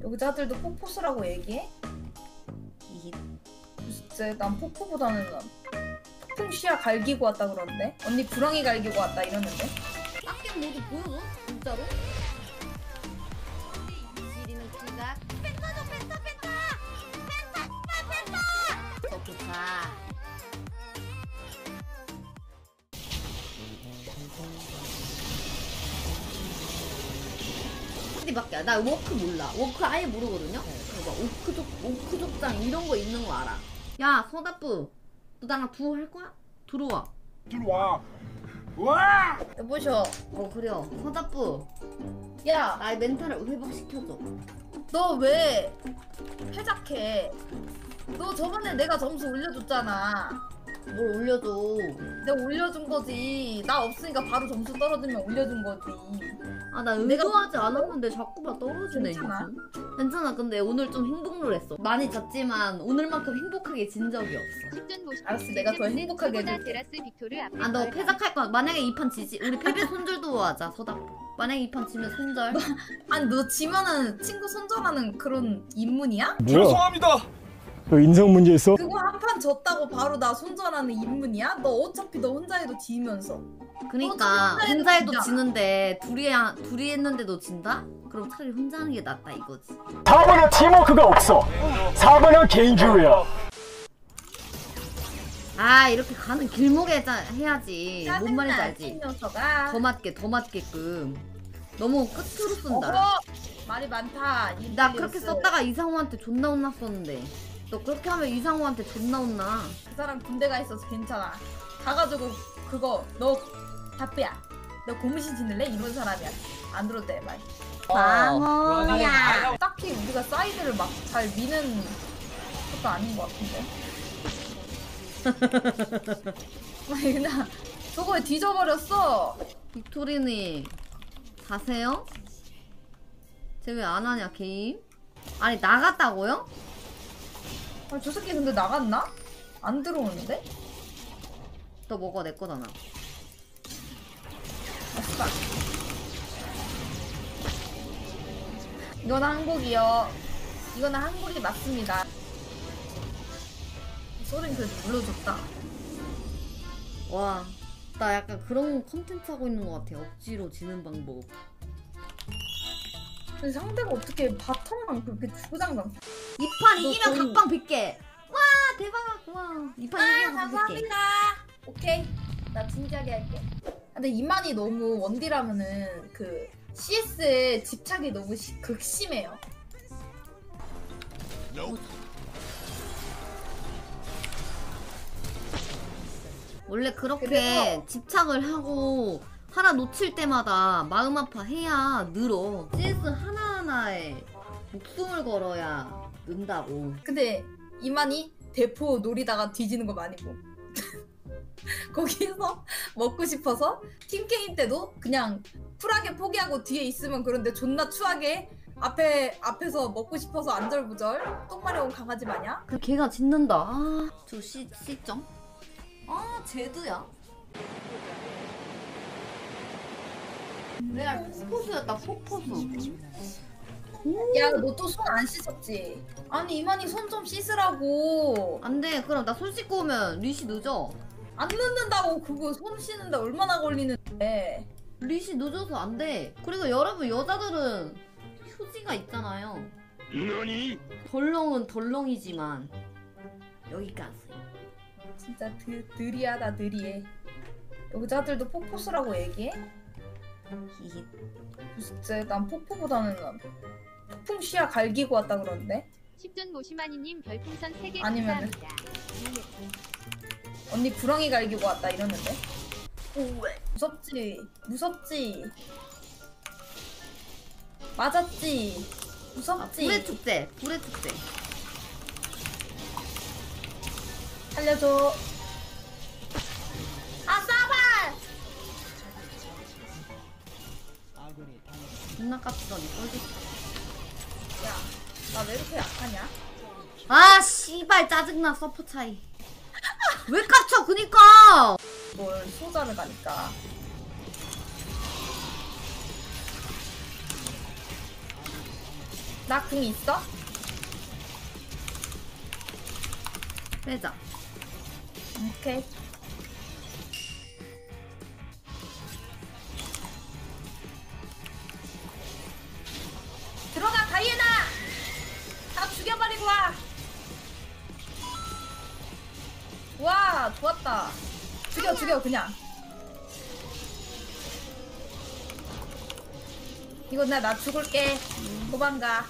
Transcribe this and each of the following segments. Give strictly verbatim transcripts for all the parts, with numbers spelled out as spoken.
여자들도 폭포수라고 얘기해? 이 글쎄 난 폭포보다는 폭풍 시야 갈기고 왔다 그러는데? 언니 구렁이 갈기고 왔다 이러는데? 빡겜 모두 보여줘? 진짜로? 지리는 키가 펜타죠 펜타 펜타! 펜타! 펜타! 더 좋다. 밖에 나 워크 몰라. 워크 아예 모르거든요. 그래서 오크족 오크족장 이런 거 있는 거 알아. 야 서다뿌, 너 나랑 두오 할 거야? 들어와. 들어와. 와! 여보셔. 어 그래요. 서다뿌. 야, 나의 멘탈을 회복시켜줘. 너 왜 패작해? 너 저번에 내가 점수 올려줬잖아. 뭘 올려줘. 내가 올려준 거지. 나 없으니까 바로 점수 떨어지면 올려준 거지. 아 나 의도하지 않았는데 자꾸만 떨어지네. 괜찮아. 요즘. 괜찮아. 근데 오늘 좀 행복놀했어. 많이 졌지만 오늘만큼 행복하게 진 적이 없어. 알았어, 내가 더 행복하게 해줄게. 아 너 패작할 거야. 만약에 이 판 지지 우리 패배 손절도 하자. 서다뿌. 만약에 이 판 지면 손절. 아니 너 지면은 친구 손절하는 그런 인문이야? 뭐야? 죄송합니다. 그 인성 문제 있어? 그거 한 판 졌다고 바로 나 손절하는 인문이야? 너 어차피 너 혼자 해도 지면서. 그러니까 혼자 해도 혼자 해도 진짜. 지는데 둘이 하- 둘이 했는데도 진다? 그럼 차라리 혼자 하는 게 낫다 이거지. 사 번은 팀워크가 없어. 사 번은 개인주의야. 아 이렇게 가는 길목에 짜- 해야지. 뭔 말인지 알지? 녀석아. 더 맞게 더 맞게끔. 너무 끝으로 쓴다. 어허! 말이 많다. 나 그렇게 썼다가 이상호한테 존나 혼났었는데. 너 그렇게 하면 이상호한테 존나 혼나. 그 사람 군대가 있어서 괜찮아. 가가지고 그거 너 바쁘야. 너 고무신 신을래? 이런 사람이야. 안 들었대 말. 방어야. 딱히 우리가 사이드를 막 잘 미는 것도 아닌 것 같은데. 아니 그냥 저거에 뒤져버렸어. 빅토리님 가세요? 쟤 왜 안 하냐 게임? 아니 나갔다고요? 아, 저 새끼 근데 나갔나? 안 들어오는데? 너 먹어 내 거잖아. 아싸. 이거는 한국이요. 이거는 한국이 맞습니다. 소린 그래도 불러줬다. 와, 나 약간 그런 컨텐츠 하고 있는 것 같아. 억지로 지는 방법. 근데 상대가 어떻게 바텀만 그렇게 주구장창. 이 판 너 이기면 거의- 각방 백 개. 와 대박. 와 이 판 아, 이기면 각방 백 개. 감사합니다. 오케이. 나 진지하게 할게. 근데 이만이 너무 원딜하면은 그 씨에스에 집착이 너무 시, 극심해요. 원래 그렇게 그래서- 집착을 하고 하나 놓칠 때마다 마음 아파 해야 늘어. 씨에스 하나하나에 목숨을 걸어야 는다고. 근데 이만이 대포 노리다가 뒤지는 거 많이 보. 거기서 먹고 싶어서 팀게임 때도 그냥 쿨하게 포기하고 뒤에 있으면 그런데 존나 추하게 앞에 앞에서 먹고 싶어서 안절부절 똥마려운 강아지 마냥. 그 걔가 짖는다. 아, 저 시, 시점? 아, 제드야? 레알 폭포수였다, 폭포수. 야 너 또 손 안 씻었지? 아니 이만이 손 좀 씻으라고. 안 돼, 그럼 나 손 씻고 오면 리시 늦어. 안 늦는다고. 그거 손 씻는데 얼마나 걸리는데. 리시 늦어서 안 돼. 그리고 여러분, 여자들은 휴지가 있잖아요. 너니? 덜렁은 덜렁이지만 여기까지. 진짜 드, 드리하다 드리해. 여자들도 폭포수라고 얘기해? 히히. 글쎄 난 폭포보다는 폭풍 시야 갈기고 왔다 그러는데? 십전 모시마니님 별풍선 세 개 아니면은- 감사합니다. 언니 구렁이 갈기고 왔다 이러는데? 오 왜? 무섭지? 무섭지? 맞았지? 아, 무섭지? 불의 축제, 불의 축제. 살려줘. 아 싸발! 존나 깝치더니 꼴지. 야, 나 왜 이렇게 약하냐? 아, 씨발 짜증나 서포 차이. 왜 깝쳐? 그니까. 뭘 소자를 가니까. 나 궁 있어? 빼자. 오케이. 들어가 다이애나! 다 죽여버리고 와! 와 좋았다. 죽여 죽여 그냥. 이거 나 나 죽을게. 도망가.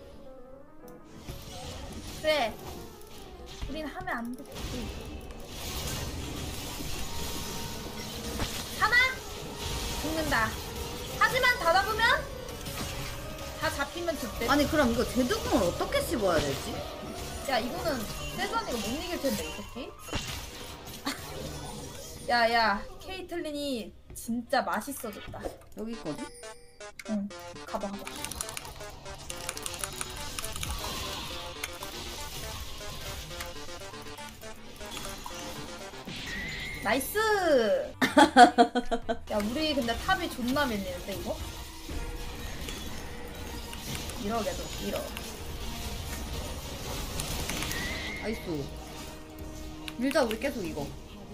그래. 우린 하면 안 돼. 하나 죽는다. 하지만 다 잡으면 다 잡히면 죽대. 아니 그럼 이거 제드궁을 어떻게 씹어야 되지? 야 이거는 세선이가 못 이길 텐데 이 새끼. 야야 케이틀린이 진짜 맛있어졌다. 여기 있거든? 응 가봐 가봐. 나이스. 야 우리 근데 탑이 존나 밀리는데 이거? 밀어 계속 밀어. 나이스. 밀자 우리 계속 이거.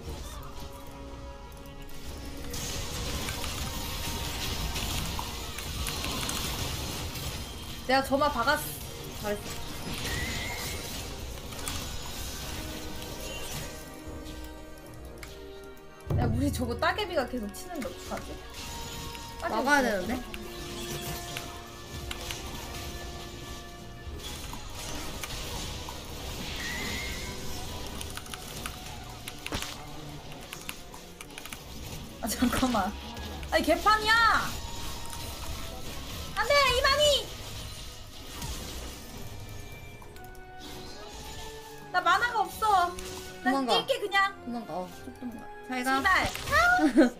내가 저마 박았어. 잘했어. 야 우리 저거 따개비가 계속 치는데 어떡하지? 따개비 막아야 치는데? 되는데? 아 잠깐만. 아니 개판이야. 안돼 이만희. 나 만화가 없어. 나 도망가. 뛸게 그냥. 도망가. 어, 쭉 도망가. 잘 가. 씨발.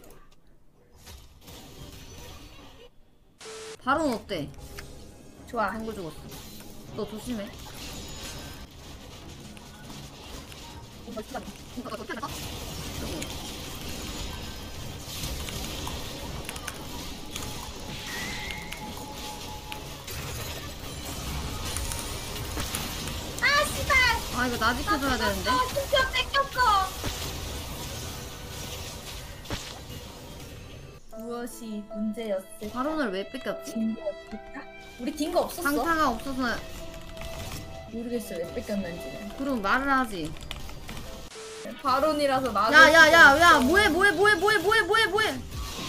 바론 어때? 좋아. 한글 죽었어. 너 조심해. 아 씨발. 아 이거 나 지켜줘야 되는데. 아 진짜 뺏겼어. 무엇이 문제였을까? 바론을 왜 뺏겼지? 딘거였을까? 우리 딘거 없었어? 강타가 없어서. 모르겠어 왜 뺏겼는지는. 그럼 말을 하지. 바론이라서 나도. 야야야야 뭐해 뭐해 뭐해 뭐해 뭐해 뭐해 뭐해.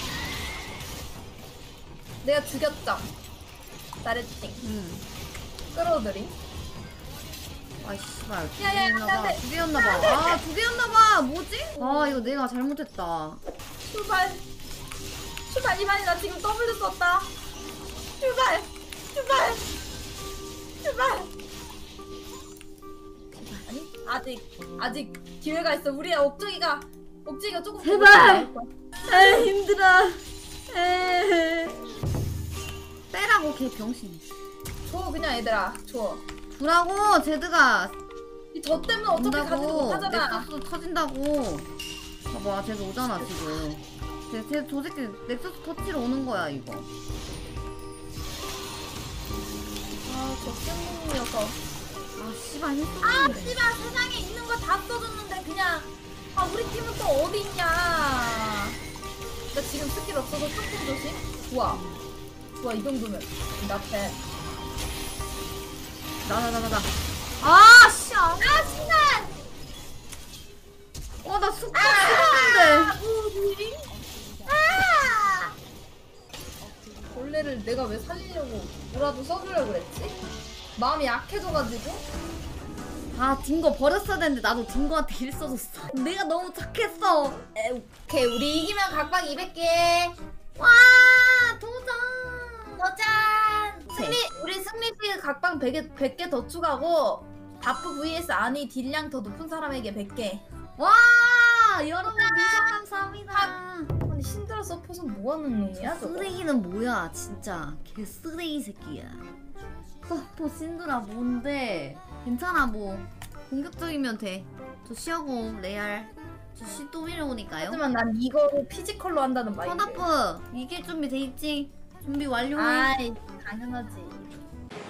내가 죽였죠. 잘했지. 응. 끌어들이. 아이 씨발 두 야, 야, 야, 개였나봐. 안 돼. 두 개였나봐. 아 두 개였나봐. 뭐지? 아 이거 내가 잘못했다. 출발. 출발 이만희 나 지금 W 썼다. 출발. 출발. 출발. 아니 아직 아직 기회가 있어. 우리 옥정이가 옥정이가 조금. 제발! 에 힘들어. 에 빼라고 개 병신. 줘 그냥 얘들아 줘. 주라고 제드가 이 저 때문에 어차피 가지도 온다고. 못하잖아. 넥서스 터진다고. 봐봐 제드 오잖아 지금. 쟤, 쟤, 저 새끼 넥서스 터치러 오는 거야 이거. 아저 뜬금 녀석. 아 씨발 힘 아 쓰는데. 씨발 세상에 있는 거 다 써줬는데 그냥. 아 우리 팀은 또 어디 있냐. 나 지금 스킬 없어서 조금 조심. 좋아. 좋아 이 정도면 나패. 나나 나 나 나. 아 씨. 아 신난. 어나 숙박 싫었는데. 우리. 아! 벌레를 내가 왜 살리려고 뭐라도 써주려고 그랬지? 마음이 약해져가지고. 아 딩거 버렸어야 되는데 나도 딩거한테 힐 써줬어. 내가 너무 착했어. 에, 오케이 우리 이기면 각방 이백 개. 와 도전. 도전! 승리! 우리 승리비 각방 백 개 더 추가고 바프 vs 아니 딜량 더 높은 사람에게 백 개. 와 여러분 미션 감사합니다. 아니 신드라 서폿은 뭐하는 놈이야 저거? 쓰레기는 뭐야 진짜 개 쓰레기 새끼야. 서포 신드라 뭔데? 괜찮아 뭐 공격적이면 돼. 저 시하고 레알 저 시 또 밀어오니까요. 하지만 난 이거로 피지컬로 한다는 마인드. 서다프 이길 준비 돼 있지? 준비 완료해. 아이 당연하지.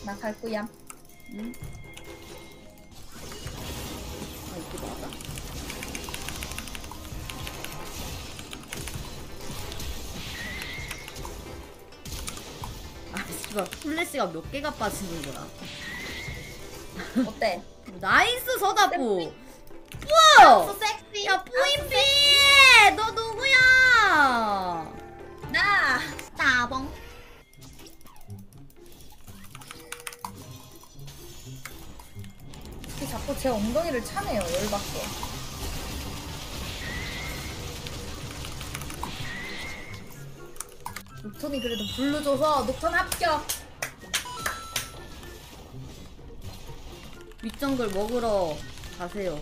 나 갈 거야. 응? 아 이게 맞아? 아 씨발 플래시가 몇 개가 빠지는 거야. 어때? 나이스 서다뿌. 뿌! 섹시. 야 뿌이삐! 너 누구야? 나. 따봉. 이렇게 자꾸 제 엉덩이를 차네요. 열받게. 녹턴이 그래도 불러줘서 녹턴 합격. 윗정글 먹으러 가세요.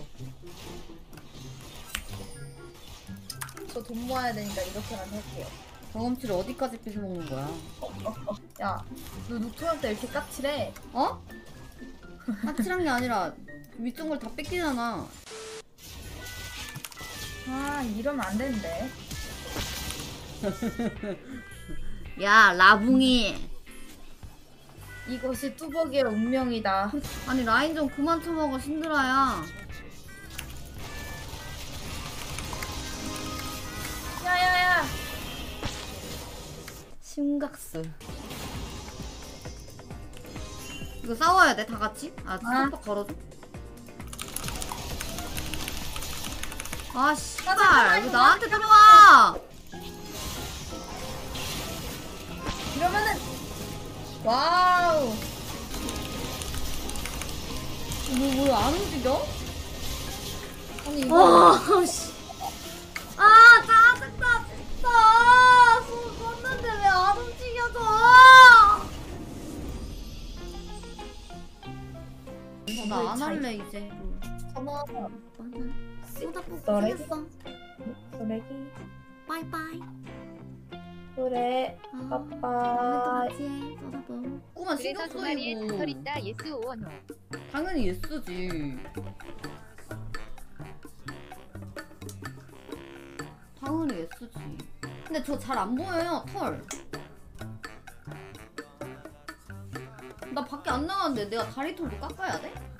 저 돈 모아야 되니까 이렇게만 할게요. 경험치를 어디까지 뺏어 먹는 거야? 야, 너 녹턴한테 이렇게 까칠해? 어? 까칠한 게 아니라 윗정글 다 뺏기잖아. 아, 이러면 안 되는데. 야 라붕이. 이것이 뚜벅이의 운명이다. 아니 라인 좀 그만 쳐먹어 신드라야. 야야야. 심각스. 이거 싸워야 돼 다 같이? 아 아. 스톱 걸어줘. 아 씨발 잠깐만, 왜 나한테 들어와? 이러면은 와우. 뭐 뭐 안 움직여? 아니 이거 아 씨. 아 짜증나 진짜. 손 껐는데 왜 안 움직여져? 나 안 할래 이제. 전원 쏟아붓고 너래? 생겼어. 소래기 빠이빠이. 그래 아, 빠빠이. 같이 해. 쏟아붓. 꼬마 신경 그래서 두 마리에 쓰이고. 깃털 있다 예스 오원호. 당연히 예스지. 당연히 예스지. 근데 저 잘 안 보여요 털. 나 밖에 안 나갔는데 내가 다리 털도 깎아야 돼?